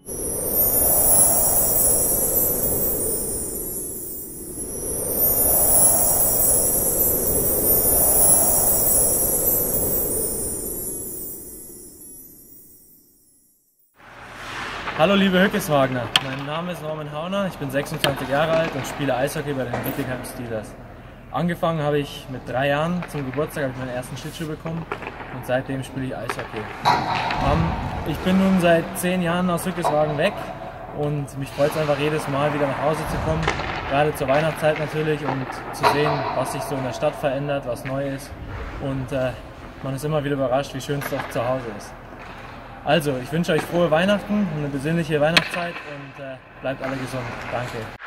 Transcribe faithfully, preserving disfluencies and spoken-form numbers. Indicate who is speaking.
Speaker 1: Hallo liebe Hückeswagner, mein Name ist Norman Hauner, ich bin sechsundzwanzig Jahre alt und spiele Eishockey bei den Bietigheim Steelers. Angefangen habe ich mit drei Jahren, zum Geburtstag habe ich meinen ersten Schlittschuh bekommen und seitdem spiele ich Eishockey. Ähm, ich bin nun seit zehn Jahren aus Hückeswagen weg und mich freut es einfach jedes Mal wieder nach Hause zu kommen, gerade zur Weihnachtszeit natürlich, und zu sehen, was sich so in der Stadt verändert, was neu ist, und äh, man ist immer wieder überrascht, wie schön es doch zu Hause ist. Also, ich wünsche euch frohe Weihnachten und eine besinnliche Weihnachtszeit und äh, bleibt alle gesund. Danke.